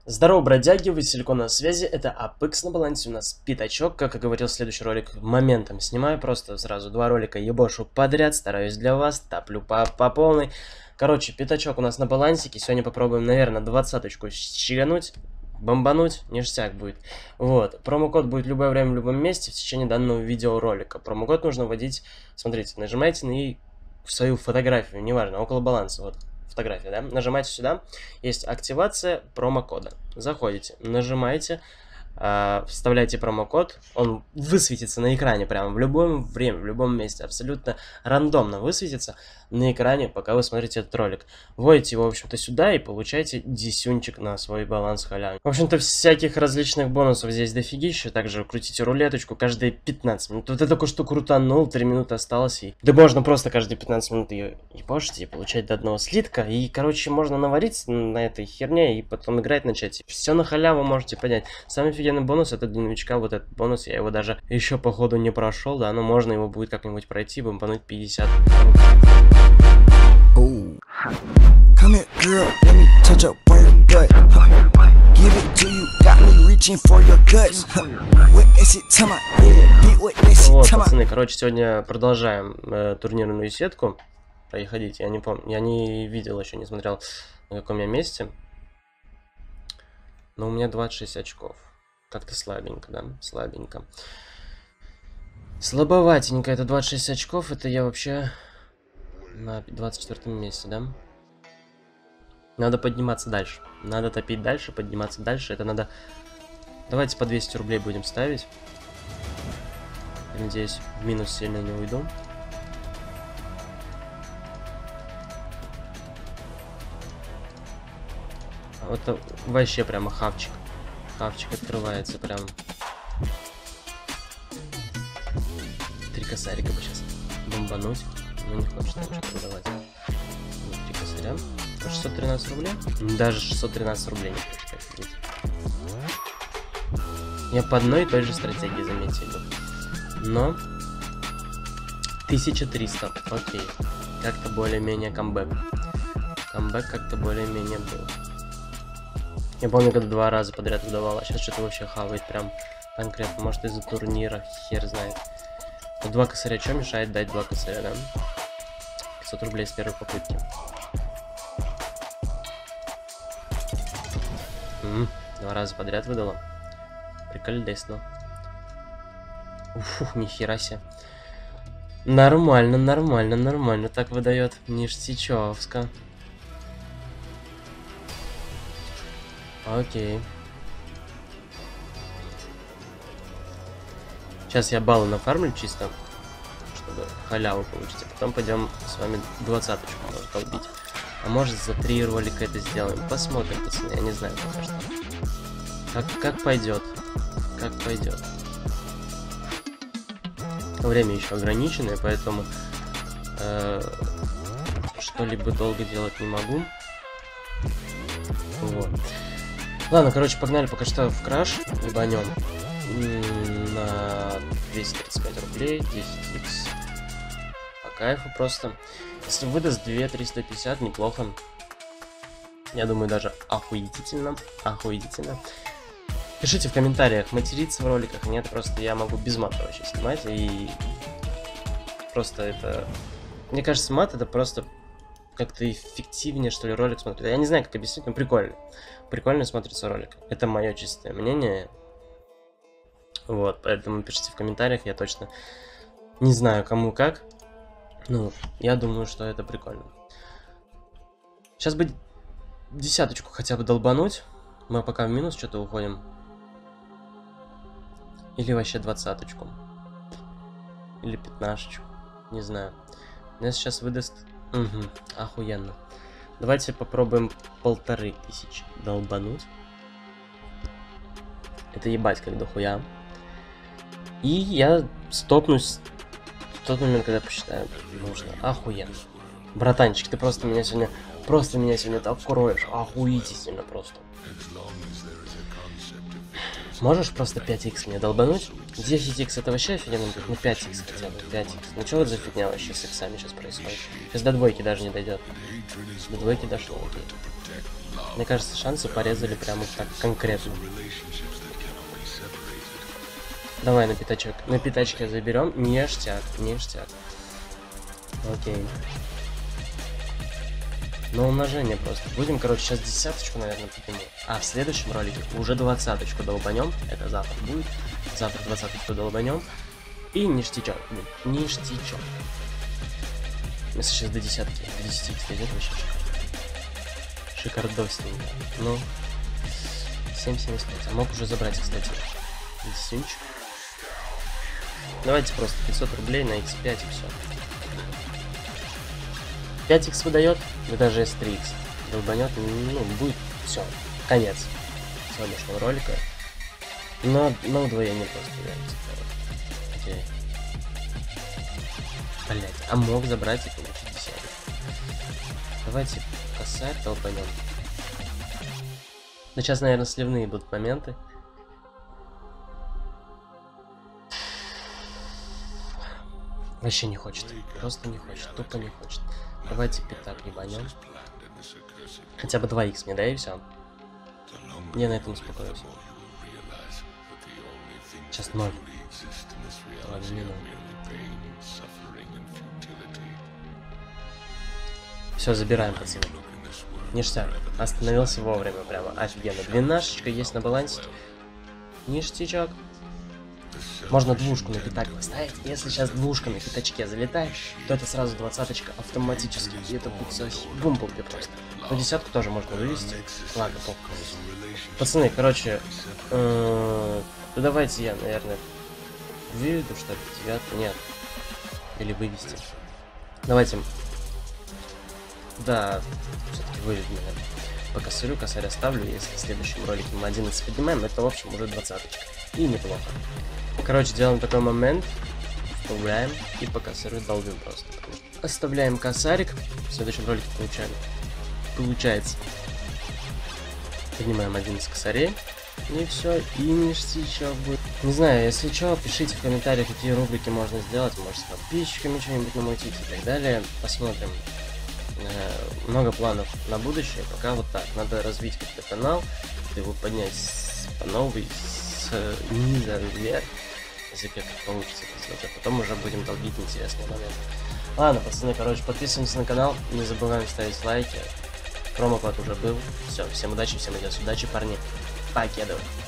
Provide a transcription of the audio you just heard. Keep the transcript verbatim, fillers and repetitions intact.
Здорово, бродяги, вы Силикон на связи, это Апекс на балансе, у нас пятачок, как и говорил, следующий ролик моментом снимаю, просто сразу два ролика ебошу подряд, стараюсь для вас, топлю по, по полной. Короче, пятачок у нас на балансике, сегодня попробуем, наверное, двадцаточку щигануть, бомбануть, ништяк будет. Вот, промокод будет в любое время, в любом месте в течение данного видеоролика. Промокод нужно вводить, смотрите, нажимайте на свою фотографию, неважно, около баланса, вот. Фотография, да? Нажимаете сюда, есть активация промокода. Заходите, нажимаете, э, вставляете промокод, он высветится на экране прямо в любое время, в любом месте, абсолютно рандомно высветится на экране, пока вы смотрите этот ролик. Вводите его, в общем-то, сюда и получаете десюнчик на свой баланс халявный. В общем-то, всяких различных бонусов здесь дофигища, также крутите рулеточку каждые пятнадцать минут. Вот я только что крутанул, три минуты осталось, и... Да можно просто каждые пятнадцать минут ее ебашить и получать до одного слитка, и, короче, можно наварить на этой херне и потом играть начать. Все на халяву можете понять. Самый офигенный бонус, это для новичка, вот этот бонус, я его даже еще, походу, не прошел, да, но можно его будет как-нибудь пройти, бомбануть пятьдесят. Come here, girl, let me touch up on your butt. Give it to you, got me reaching for your guts. Witness it to my head, witness it to my... Вот, пацаны, короче, сегодня продолжаем э, турнирную сетку. Проходите, я не помню, я не видел еще, не смотрел, на каком я месте. Но у меня двадцать шесть очков. Как-то слабенько, да? Слабенько. Слабоватенько, это двадцать шесть очков, это я вообще... На двадцать четвёртом месте, да? Надо подниматься дальше. Надо топить дальше, подниматься дальше. Это надо... Давайте по двести рублей будем ставить. Надеюсь, в минус сильно не уйду. Вот это вообще прямо хавчик. Хавчик открывается прям. Три косарика бы сейчас бомбануть. Ну, не хочет ничего продавать. Три косаря. шестьсот тринадцать рублей? Даже шестьсот тринадцать рублей не хочет офигеть. Я по одной и той же стратегии, заметьте. Но тысяча триста. Окей. Как-то более-менее камбэк. Камбэк как-то более-менее был. Я помню, когда два раза подряд выдавал, а сейчас что-то вообще хавает прям конкретно. Может, из-за турнира, хер знает. Но два косаря, что мешает дать два косаря, да? пятьсот рублей с первой попытки. М-м, два раза подряд выдала. Прикольно. Уф, нихера себе. Нормально, нормально, нормально. Так выдает ништячевска. Окей. Сейчас я баллы нафармлю чисто, чтобы халяву получить, а потом пойдем с вами двадцаточку может долбить. А может за три ролика это сделаем. Посмотрим, пацаны, я не знаю пока что. Как, как пойдет. Как пойдет. Время еще ограниченное, поэтому э, что-либо долго делать не могу. Вот. Ладно, короче, погнали пока что в краш, ебанем. На двести тридцать пять рублей, десять икс. По кайфу просто. Если выдаст две триста пятьдесят, неплохо. Я думаю, даже охуительно. Охуительно. Пишите в комментариях, материться в роликах. Нет, просто я могу без мата вообще снимать. И просто это... Мне кажется, мат это просто как-то эффективнее, что ли, ролик смотрит. Я не знаю, как объяснить, но прикольно. Прикольно смотрится ролик. Это мое чистое мнение. Вот, поэтому пишите в комментариях, я точно не знаю, кому как. Ну, я думаю, что это прикольно. Сейчас бы десяточку хотя бы долбануть. Мы пока в минус что-то уходим. Или вообще двадцаточку. Или пятнашечку. Не знаю. Меня сейчас выдаст... Угу, охуенно. Давайте попробуем полторы тысячи долбануть. Это ебать как дохуя. И я стопнусь в тот момент, когда посчитаю нужно. Охуенно. Братанчик, ты просто меня сегодня... Просто меня сегодня так кроешь. Охуительно просто. Можешь просто пять икс мне долбануть? десять икс это вообще офигенно будет. Ну пять икс хотя бы. пять икс. Ну что вот за фигня вообще с иксами сейчас происходит? Сейчас до двойки даже не дойдет. До двойки дошло. Окей. Мне кажется, шансы порезали прямо так конкретно. Давай на пятачок. На пятачке заберем. Ништяк, ништяк. Окей. Но умножение просто. Будем, короче, сейчас десяточку, наверное, подниму. А в следующем ролике уже двадцаточку долбанем. Это завтра будет. Завтра двадцаточку долбанем. И ништячок. Ништячок. Если сейчас до десятки, до десяти дойдет, вообще шикардосненько. Ну, семь семьдесят пять. А мог уже забрать, кстати, десятинчик. Давайте просто пятьсот рублей на икс пять и все. пять икс выдает, и даже эс три икс долбанет, ну, будет все, конец сегодняшнего ролика. Но на удвоение просто является. Окей. Блять, а мог забрать и получить десятку. Давайте косарь долбанем. Но сейчас, наверное, сливные будут моменты. Вообще не хочет. Просто не хочет. Тупо не хочет. Давайте пятак ебанем. Хотя бы два икс мне, да, и все. Я на этом успокоюсь. Сейчас ноль. Ладно, не ноль. Все, забираем, пацаны. Ништяк. Остановился вовремя, прямо офигенно. Двенашечка есть на балансе. Ништячок. Можно двушку на пятак поставить. Если сейчас двушка на пятачке залетает, то это сразу двадцаточка автоматически. И это будет совсем бум-бумби просто. Но десятку тоже можно вывести. Ладно, похуй. Пацаны, короче, э ну давайте я, наверное, выведу, что ли, девятку. Нет. Или вывести. Давайте. Да, все-таки выведу, наверное. По косарю косарь оставлю. Если в следующем ролике мы одиннадцать поднимаем, это в общем уже двадцаточка. И неплохо. Короче, делаем такой момент, вставляем и по косарю долбим просто. Оставляем косарик, в следующем ролике получаем. Получается. Поднимаем одиннадцать косарей, и все, и ништячок будет. Не знаю, если что, пишите в комментариях, какие рубрики можно сделать, может с подписчиками что-нибудь намутить и так далее. Посмотрим. Много планов на будущее, пока вот так. Надо развить как-то канал, его поднять по новой, с низа вверх. Если как получится это сделать, а потом уже будем долбить интересные моменты. Ладно, пацаны, короче, подписываемся на канал, не забываем ставить лайки. Промокод уже был. Все, всем удачи, всем идет удачи, парни. Покедов.